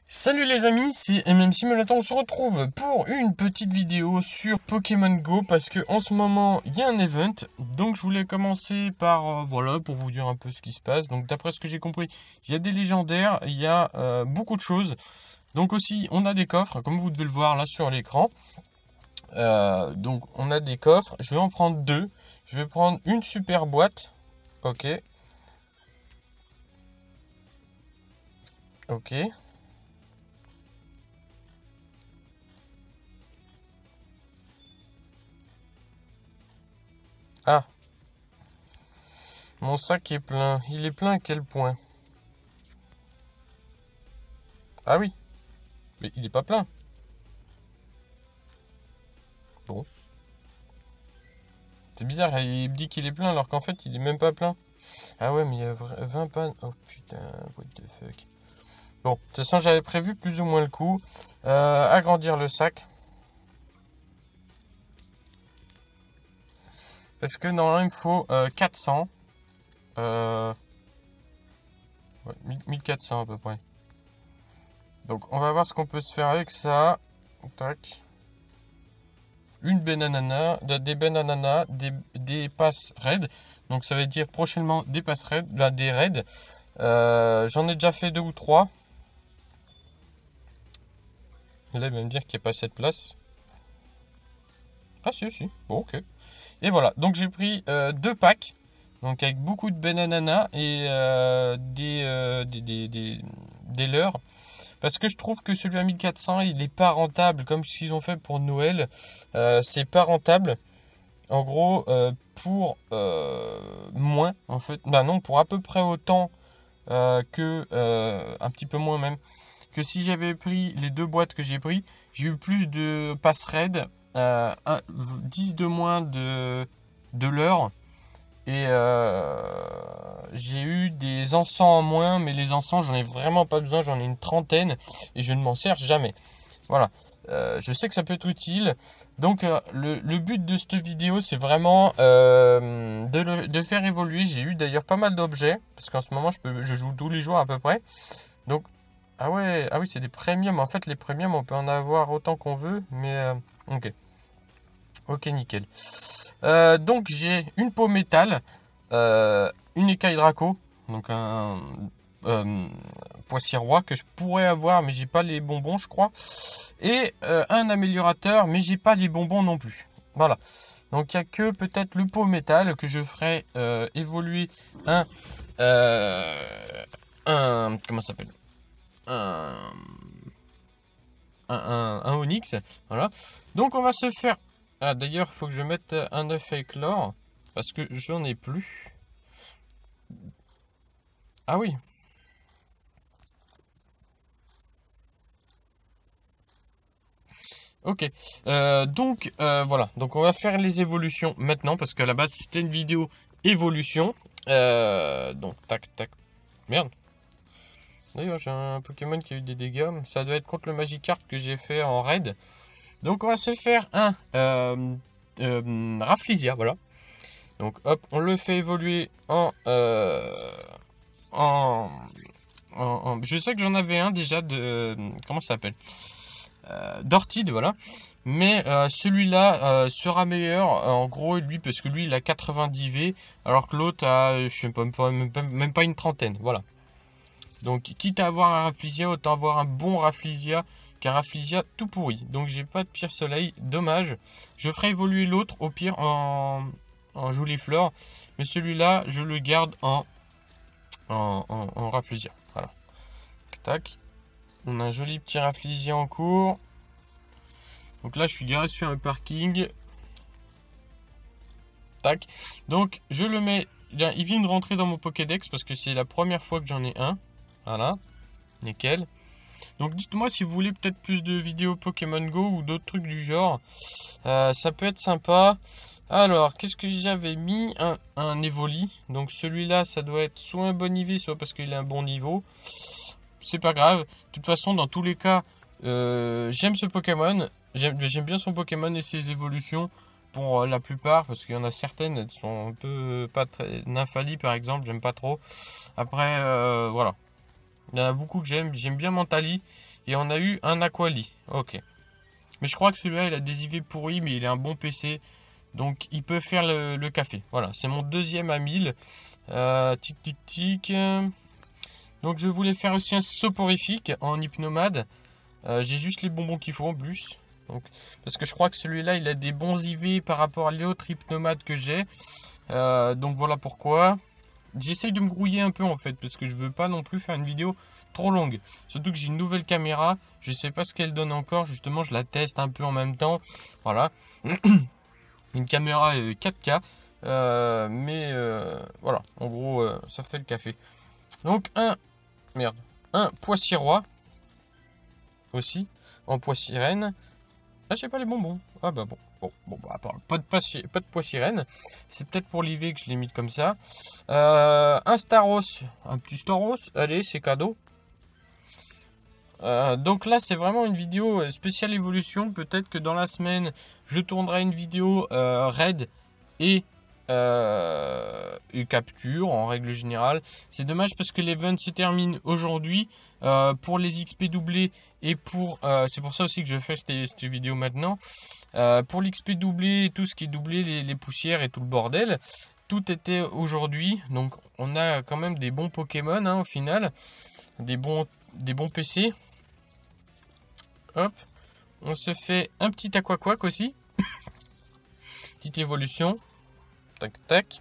Salut les amis, c'est MM Simulator, on se retrouve pour une petite vidéo sur Pokémon Go parce que en ce moment il y a un event, donc je voulais commencer par voilà pour vous dire un peu ce qui se passe. Donc d'après ce que j'ai compris, il y a des légendaires, il y a beaucoup de choses, donc aussi on a des coffres comme vous devez le voir là sur l'écran. Donc on a des coffres, je vais en prendre deux, je vais prendre une super boîte, ok, ok. Ah, mon sac est plein. Il est plein à quel point? Ah oui, mais il est pas plein. Bon, c'est bizarre, il me dit qu'il est plein alors qu'en fait il est même pas plein. Ah ouais, mais il y a 20 pannes. Oh putain, what the fuck. Bon, de toute façon j'avais prévu plus ou moins le coup. Agrandir le sac. Parce que normalement il me faut 400. Ouais, 1400 à peu près. Donc on va voir ce qu'on peut se faire avec ça. Tac. Une bananana, des banananas, des passes raids. Donc ça veut dire prochainement des passes raids, là, des raids. J'en ai déjà fait 2 ou 3. Là il va me dire qu'il n'y a pas cette place. Ah si si, bon ok. Et voilà, donc j'ai pris 2 packs. Donc avec beaucoup de banananas et des leurres. Parce que je trouve que celui à 1400 il n'est pas rentable. Comme ce qu'ils ont fait pour Noël. C'est pas rentable. En gros, pour moins, en fait, bah non, pour à peu près autant que, un petit peu moins même, que si j'avais pris les 2 boîtes que j'ai pris, j'ai eu plus de pass raid, 10 de moins de l'heure, et j'ai eu des encens en moins, mais les encens, j'en ai vraiment pas besoin, j'en ai une trentaine, et je ne m'en sers jamais. Voilà, je sais que ça peut être utile. Donc le but de cette vidéo c'est vraiment de faire évoluer. J'ai eu d'ailleurs pas mal d'objets. Parce qu'en ce moment je joue tous les jours à peu près. Donc ah ouais, ah oui c'est des premiums. En fait les premiums on peut en avoir autant qu'on veut. Mais ok. Ok nickel. Donc j'ai une peau métal. Une écaille Draco. Donc un Poissy-Roi que je pourrais avoir mais j'ai pas les bonbons je crois, et un améliorateur mais j'ai pas les bonbons non plus. Voilà, donc il y a que peut-être le pot métal que je ferai évoluer un comment ça s'appelle, un, un Onyx. Voilà, donc on va se faire, ah d'ailleurs il faut que je mette un œuf éclore parce que j'en ai plus. Ah oui. Ok, donc voilà, donc on va faire les évolutions maintenant parce qu'à la base c'était une vidéo évolution. Donc tac tac, merde. D'ailleurs j'ai un Pokémon qui a eu des dégâts, ça doit être contre le Magikarp que j'ai fait en raid. Donc on va se faire un Rafflesia, voilà. Donc hop, on le fait évoluer en, je sais que j'en avais un déjà de, comment ça s'appelle, d'Ortide, voilà. Mais celui-là sera meilleur en gros lui parce que lui il a 90 V alors que l'autre a je sais pas, même pas une trentaine, voilà. Donc quitte à avoir un Rafflesia autant avoir un bon Rafflesia qu'un Rafflesia tout pourri. Donc j'ai pas de Pierre Soleil, dommage. Je ferai évoluer l'autre au pire en Julifleur, mais celui-là je le garde en Rafflesia, voilà. Tac, on a un joli petit Rafflesia en cours. Donc là, je suis garé sur un parking. Tac. Donc, je le mets. Il vient de rentrer dans mon Pokédex parce que c'est la première fois que j'en ai un. Voilà. Nickel. Donc, dites-moi si vous voulez peut-être plus de vidéos Pokémon Go ou d'autres trucs du genre. Ça peut être sympa. Alors, qu'est-ce que j'avais mis? Un Evoli. Donc, celui-là, ça doit être soit un bon niveau, soit parce qu'il a un bon niveau. C'est pas grave. De toute façon, dans tous les cas, j'aime ce Pokémon. J'aime bien son Pokémon et ses évolutions pour la plupart, parce qu'il y en a certaines, elles sont un peu pas très. Nymphalie par exemple, j'aime pas trop. Après, voilà. Il y en a beaucoup que j'aime. J'aime bien Mentali. Et on a eu un Aquali. Ok. Mais je crois que celui-là, il a des IV pourris, mais il est un bon PC. Donc, il peut faire le café. Voilà, c'est mon deuxième à 1000. Tic, tic, tic. Donc, je voulais faire aussi un soporifique en hypnomade. J'ai juste les bonbons qu'il faut en plus. Donc, parce que je crois que celui-là, il a des bons IV par rapport à l'autre hypnomade que j'ai. Donc, voilà pourquoi. J'essaye de me grouiller un peu en fait, parce que je veux pas non plus faire une vidéo trop longue. Surtout que j'ai une nouvelle caméra, je sais pas ce qu'elle donne encore, justement je la teste un peu en même temps. Voilà. Une caméra 4K, mais voilà, en gros ça fait le café. Donc un pois-sirois aussi, en pois sirène. Ah, j'ai pas les bonbons. Ah bah bon. Bon, bah, pas de pois sirène. C'est peut-être pour l'IV que je l'ai mis comme ça. Un Staros. Un petit Staros. Allez, c'est cadeau. Donc là, c'est vraiment une vidéo spéciale évolution. Peut-être que dans la semaine, je tournerai une vidéo raid et capture en règle générale. C'est dommage parce que l'event se termine aujourd'hui pour les XP doublés et pour c'est pour ça aussi que je fais cette vidéo maintenant. Pour l'XP doublé et tout ce qui est doublé, les poussières et tout le bordel, tout était aujourd'hui. Donc on a quand même des bons Pokémon hein, au final, des bons PC. Hop, on se fait un petit Aquaquack aussi. Petite évolution. Tac, tac.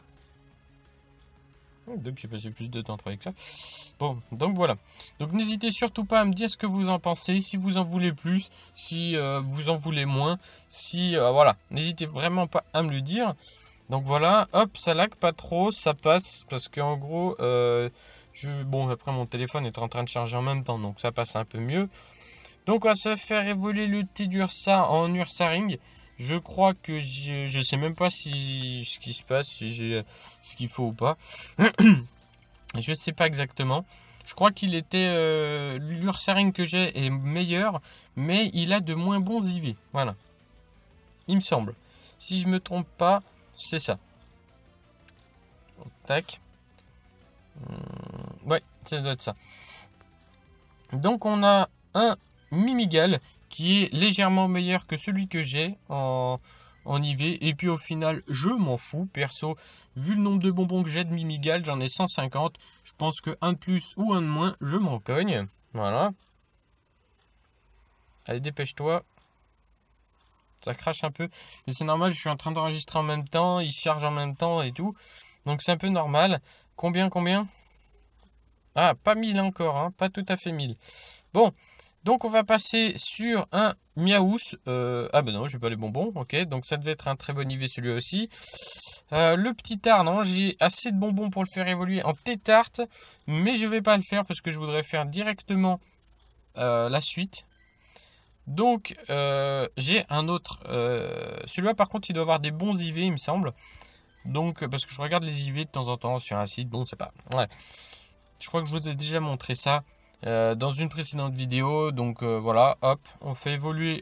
Donc j'ai passé plus de temps avec ça. Bon, donc voilà. Donc n'hésitez surtout pas à me dire ce que vous en pensez. Si vous en voulez plus, si vous en voulez moins. Si voilà, n'hésitez vraiment pas à me le dire. Donc voilà, hop, ça lag pas trop, ça passe. Parce qu'en gros, bon après mon téléphone est en train de charger en même temps. Donc ça passe un peu mieux. Donc on va se faire évoluer le thé d'Ursa en Ursaring. Je crois que je sais même pas si ce qui se passe, si j'ai ce qu'il faut ou pas. Je sais pas exactement. Je crois qu'il était l'Ursaring que j'ai est meilleur, mais il a de moins bons IV. Voilà. Il me semble. Si je me trompe pas, c'est ça. Tac. Ouais, ça doit être ça. Donc on a un Mimigal qui est légèrement meilleur que celui que j'ai en IV. Et puis au final, je m'en fous. Perso, vu le nombre de bonbons que j'ai de Mimigal, j'en ai 150. Je pense que un de plus ou un de moins, je m'en cogne. Voilà. Allez, dépêche-toi. Ça crache un peu. Mais c'est normal, je suis en train d'enregistrer en même temps. Il charge en même temps et tout. Donc c'est un peu normal. Combien Ah, pas 1000 encore. Hein, pas tout à fait 1000. Bon. Donc on va passer sur un Miaous. Ah ben non, j'ai pas les bonbons. Ok, donc ça devait être un très bon IV celui-là aussi. Le petit tard, non, j'ai assez de bonbons pour le faire évoluer en Tétarte. Mais je vais pas le faire parce que je voudrais faire directement la suite. Donc j'ai un autre. Celui-là par contre il doit avoir des bons IV il me semble. Donc parce que je regarde les IV de temps en temps sur un site. Bon c'est pas... Ouais. Je crois que je vous ai déjà montré ça. Dans une précédente vidéo, donc voilà, hop, on fait évoluer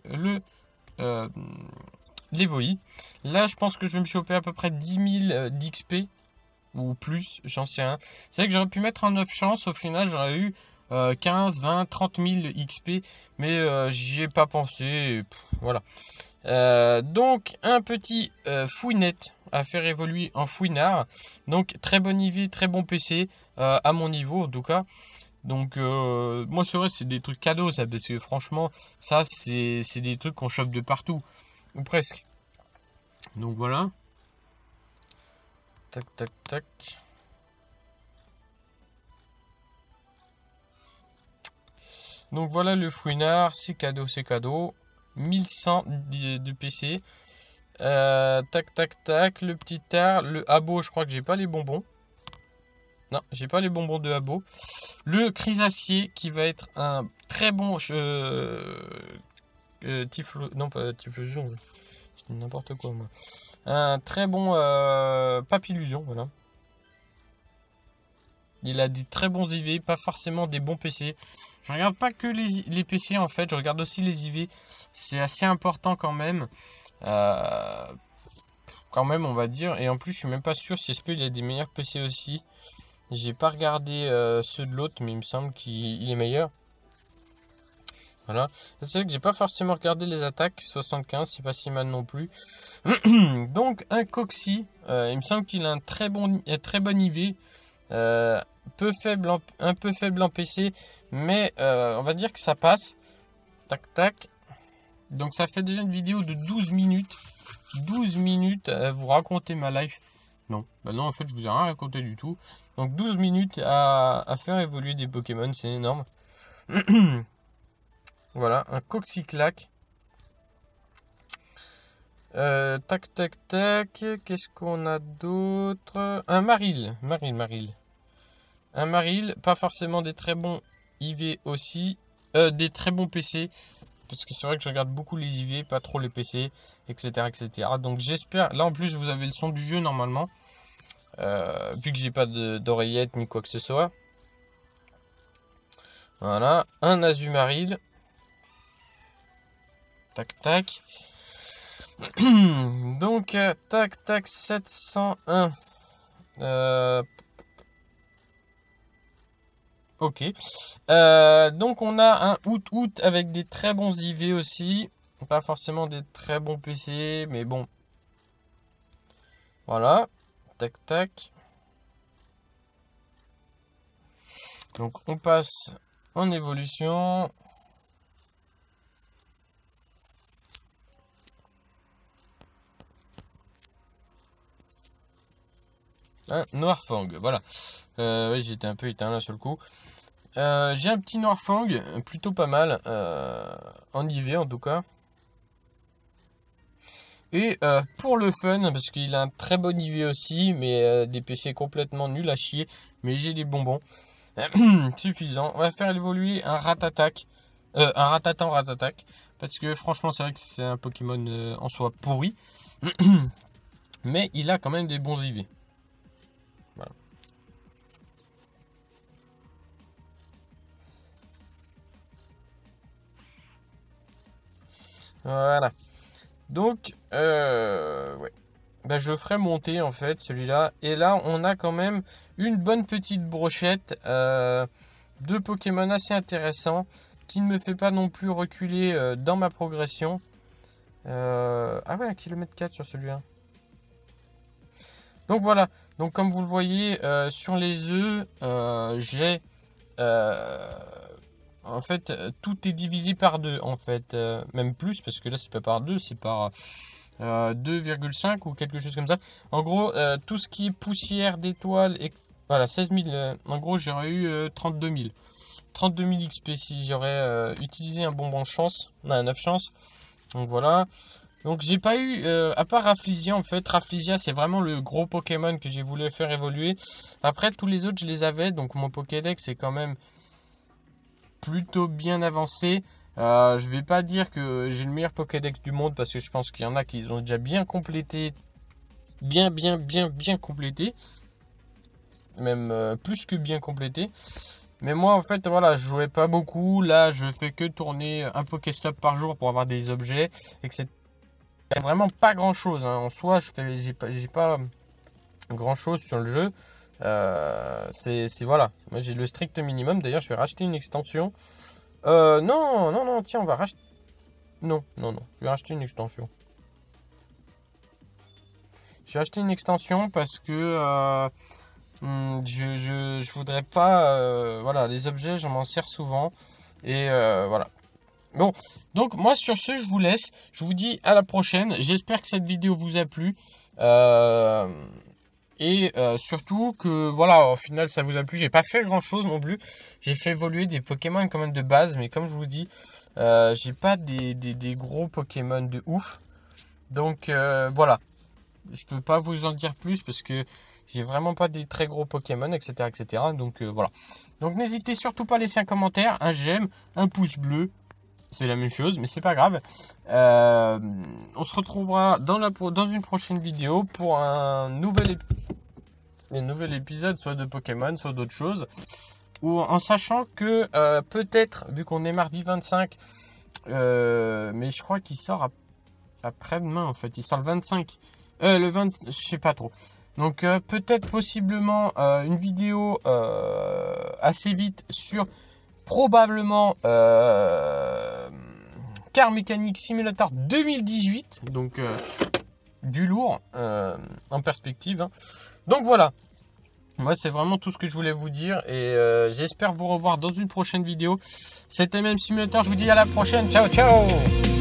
l'Evoli. Là, je pense que je vais me choper à peu près 10 000 d'XP ou plus, j'en sais rien. C'est vrai que j'aurais pu mettre en 9 chances, au final, j'aurais eu 15, 20, 30 000 XP, mais j'y ai pas pensé. Voilà. Donc, un petit fouinette à faire évoluer en fouinard. Donc, très bon IV, très bon PC, à mon niveau en tout cas. Donc moi c'est vrai c'est des trucs cadeaux ça parce que franchement ça c'est des trucs qu'on chope de partout ou presque. Donc voilà. Tac tac tac. Donc voilà le fouinard, c'est cadeau, c'est cadeau. 1100 de PC. Tac tac tac, le petit tard, le abo, je crois que j'ai pas les bonbons. Non, j'ai pas les bonbons de Abo. Le Chrysacier qui va être un très bon non pas Tiflosion, c'est n'importe quoi moi. Un très bon Papillusion, voilà. Il a des très bons IV, pas forcément des bons PC. Je regarde pas que les PC en fait, je regarde aussi les IV. C'est assez important quand même. Quand même on va dire. Et en plus je suis même pas sûr si il a des meilleurs PC aussi. J'ai pas regardé ceux de l'autre, mais il me semble qu'il est meilleur. Voilà. C'est vrai que j'ai pas forcément regardé les attaques. 75, c'est pas si mal non plus. Donc un Coxy. Il me semble qu'il a un très bon IV. Un peu faible en PC. Mais on va dire que ça passe. Tac tac. Donc ça fait déjà une vidéo de 12 minutes. 12 minutes à vous raconter ma life. Non, bah non, en fait je vous ai rien raconté du tout. Donc 12 minutes à faire évoluer des Pokémon, c'est énorme. Voilà, un Coxyclac. Tac tac tac. Qu'est-ce qu'on a d'autre? Un Maril. Un Maril, pas forcément des très bons IV aussi. Des très bons PC. Parce que c'est vrai que je regarde beaucoup les IV, pas trop les PC, etc. etc. Donc j'espère. Là en plus vous avez le son du jeu normalement. Vu que j'ai pas d'oreillette ni quoi que ce soit. Voilà. Un Azumarill. Tac tac. Donc tac tac 701. Ok. Donc on a un Out avec des très bons IV aussi. Pas forcément des très bons PC, mais bon. Voilà. Tac tac. Donc on passe en évolution. Un Noirfang, voilà. Oui, j'étais un peu éteint là sur le coup. J'ai un petit Noirfang, plutôt pas mal, en IV en tout cas. Et pour le fun, parce qu'il a un très bon IV aussi, mais des PC complètement nuls à chier, mais j'ai des bonbons. Suffisant. On va faire évoluer un Ratatac. Un Ratatac. Parce que franchement, c'est vrai que c'est un Pokémon en soi pourri. Mais il a quand même des bons IV. Voilà. Voilà. Donc, ouais. Bah, je le ferai monter en fait celui-là. Et là, on a quand même une bonne petite brochette de Pokémon assez intéressant qui ne me fait pas non plus reculer dans ma progression. Ah ouais, 1,4 km sur celui-là. Donc voilà. Donc comme vous le voyez sur les œufs, j'ai en fait tout est divisé par 2 en fait, même plus parce que là c'est pas par 2, c'est par 2,5 ou quelque chose comme ça. En gros, tout ce qui est poussière d'étoiles, et voilà, 16 000. En gros, j'aurais eu 32 000. 32 000 XP si j'aurais utilisé un bonbon chance, un 9 chance. Donc voilà. Donc j'ai pas eu, à part Rafflesia en fait. Rafflesia c'est vraiment le gros Pokémon que j'ai voulu faire évoluer. Après tous les autres je les avais, donc mon Pokédex est quand même plutôt bien avancé. Je vais pas dire que j'ai le meilleur Pokédex du monde parce que je pense qu'il y en a qui ont déjà bien complété, bien complété, même plus que bien complété. Mais moi en fait voilà, je jouais pas beaucoup. Là je fais que tourner un Pokéstop par jour pour avoir des objets, etc. C'est vraiment pas grand chose hein. En soi j'ai pas grand chose sur le jeu. C'est voilà, moi j'ai le strict minimum. D'ailleurs je vais racheter une extension. Non, tiens, on va racheter. Non, je vais racheter une extension. J'ai acheté une extension parce que je voudrais pas. Voilà, les objets, je m'en sers souvent. Et voilà. Bon, donc moi sur ce, je vous laisse. Je vous dis à la prochaine. J'espère que cette vidéo vous a plu. Et surtout que voilà, au final ça vous a plu. J'ai pas fait grand chose non plus. J'ai fait évoluer des Pokémon quand même de base, mais comme je vous dis, j'ai pas des gros Pokémon de ouf. Donc voilà, je peux pas vous en dire plus parce que j'ai vraiment pas des très gros Pokémon, etc. etc. Donc voilà. Donc n'hésitez surtout pas à laisser un commentaire, un j'aime, un pouce bleu. C'est la même chose, mais c'est pas grave. On se retrouvera dans une prochaine vidéo pour un nouvel épisode, soit de Pokémon, soit d'autres choses. Ou en sachant que peut-être, vu qu'on est mardi 25, mais je crois qu'il sort après-demain en fait. Il sort le 25. Le 20, je sais pas trop. Donc peut-être possiblement une vidéo assez vite sur probablement Car Mechanic Simulator 2018. Donc du lourd en perspective. Hein. Donc voilà. Moi, c'est vraiment tout ce que je voulais vous dire. Et j'espère vous revoir dans une prochaine vidéo. C'était MM Simulator. Je vous dis à la prochaine. Ciao, ciao!